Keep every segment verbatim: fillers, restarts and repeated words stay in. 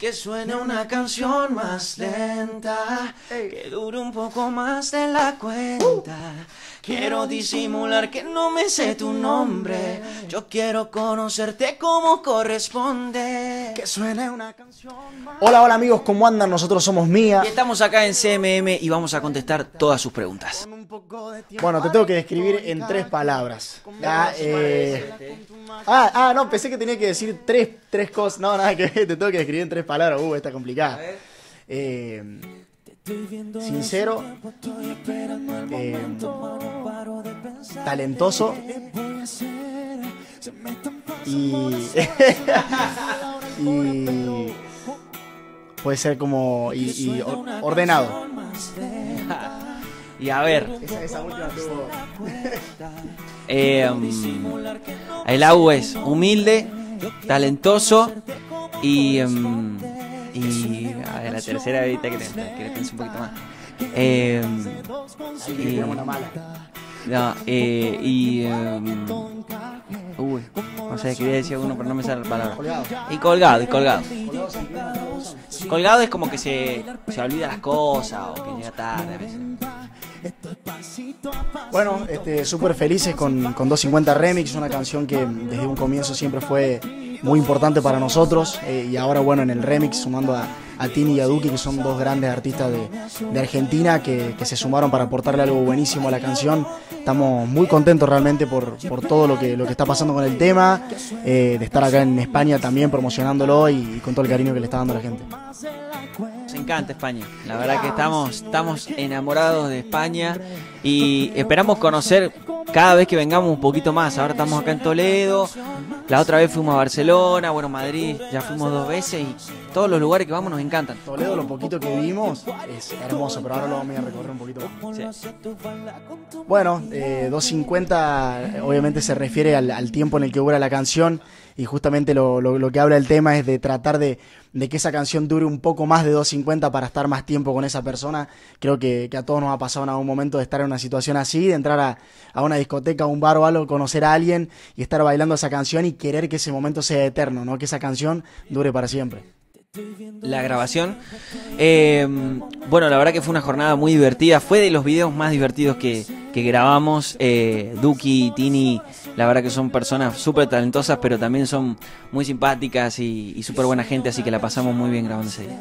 que suene una canción más lenta, que dure un poco más de la cuenta. Quiero disimular que no me sé tu nombre, yo quiero conocerte como corresponde. Que suene una canción más... Hola, hola amigos, ¿cómo andan? Nosotros somos Mía. Y estamos acá en C M M y vamos a contestar todas sus preguntas. Bueno, te tengo que describir en tres palabras. Ah, eh... ah, ah, no, pensé que tenía que decir tres, tres cosas. No, nada que ver, te tengo que describir en tres palabras. Uh, está complicada. Eh... Sincero, eh, talentoso y, y puede ser como y, y ordenado. Y a ver, esa, esa última tuvo... eh, um, el Au es humilde, talentoso y... Um, Y a ver, la tercera ahorita que le, que le piense un poquito más. Eh, y, no, eh, y um, uy, no sé, quería decir uno, pero no me sale la palabra. Colgado. Y colgado, y colgado. Colgado es como que se, se olvida las cosas o que llega tarde a veces. Bueno, este, súper felices con, con doscientos cincuenta Remix, una canción que desde un comienzo siempre fue muy importante para nosotros, eh, y ahora bueno en el remix sumando a, a Tini y a Duki, que son dos grandes artistas de, de Argentina que, que se sumaron para aportarle algo buenísimo a la canción. Estamos muy contentos realmente por, por todo lo que, lo que está pasando con el tema, eh, de estar acá en España también promocionándolo y, y con todo el cariño que le está dando a la gente. Nos encanta España, la verdad que estamos, estamos enamorados de España y esperamos conocer cada vez que vengamos un poquito más. Ahora estamos acá en Toledo, la otra vez fuimos a Barcelona, bueno, Madrid, ya fuimos dos veces y todos los lugares que vamos nos encantan. Toledo, lo poquito que vimos es hermoso, pero ahora lo vamos a recorrer un poquito más. Sí. Bueno, eh, doscientos cincuenta obviamente se refiere al, al tiempo en el que dura la canción y justamente lo, lo, lo que habla el tema es de tratar de, de que esa canción dure un poco más de doscientos cincuenta para estar más tiempo con esa persona. Creo que, que a todos nos ha pasado en algún momento de estar en una situación así, de entrar a, a una discoteca, a un bar o algo, conocer a alguien y estar bailando esa canción y querer que ese momento sea eterno, ¿no? Que esa canción dure para siempre. La grabación, eh, bueno, la verdad que fue una jornada muy divertida, fue de los videos más divertidos que, que grabamos. eh, Duki y Tini, la verdad que son personas súper talentosas, pero también son muy simpáticas y, y súper buena gente, así que la pasamos muy bien grabando ese día.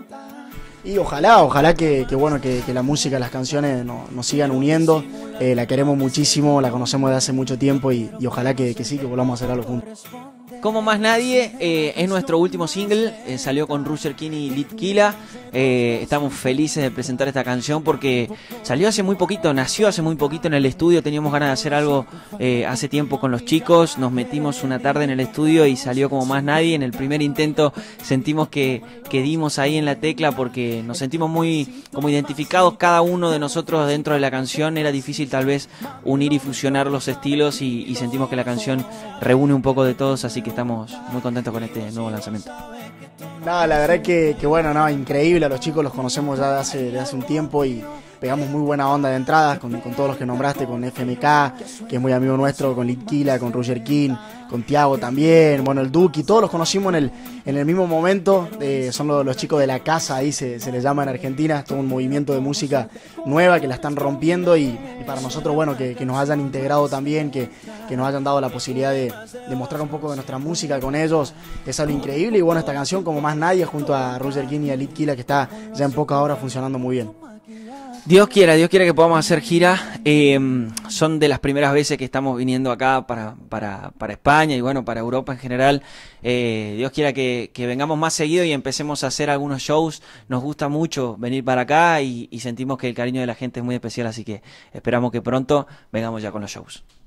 Y ojalá, ojalá que, que bueno que, que la música, las canciones no, nos sigan uniendo. Eh, la queremos muchísimo, la conocemos desde hace mucho tiempo y, y ojalá que, que sí, que volvamos a hacer algo juntos. Como Más Nadie, eh, es nuestro último single, eh, salió con Roger King y Litquila. Eh, estamos felices de presentar esta canción porque salió hace muy poquito, nació hace muy poquito en el estudio. Teníamos ganas de hacer algo eh, hace tiempo con los chicos, nos metimos una tarde en el estudio y salió Como Más Nadie. En el primer intento sentimos que, que dimos ahí en la tecla porque nos sentimos muy como identificados cada uno de nosotros dentro de la canción. Era difícil tal vez unir y fusionar los estilos y, y sentimos que la canción reúne un poco de todos, así que estamos muy contentos con este nuevo lanzamiento. No, la verdad que, que bueno, no, increíble, a los chicos los conocemos ya de hace, de hace un tiempo y pegamos muy buena onda de entradas con, con todos los que nombraste, con F M K, que es muy amigo nuestro, con Litquila, con Roger King, con Tiago también, bueno, el Duki, todos los conocimos en el, en el mismo momento. Eh, son los, los chicos de la casa, ahí se, se les llama en Argentina, es todo un movimiento de música nueva que la están rompiendo y, y para nosotros, bueno, que, que nos hayan integrado también, que, que nos hayan dado la posibilidad de, de mostrar un poco de nuestra música con ellos, es algo increíble. Y bueno, esta canción Como Más Nadie junto a Roger King y a Litquila, que está ya en pocas horas funcionando muy bien. Dios quiera, Dios quiera que podamos hacer gira. Eh, son de las primeras veces que estamos viniendo acá para, para, para España y bueno, para Europa en general. Eh, Dios quiera que, que vengamos más seguido y empecemos a hacer algunos shows. Nos gusta mucho venir para acá y, y sentimos que el cariño de la gente es muy especial, así que esperamos que pronto vengamos ya con los shows.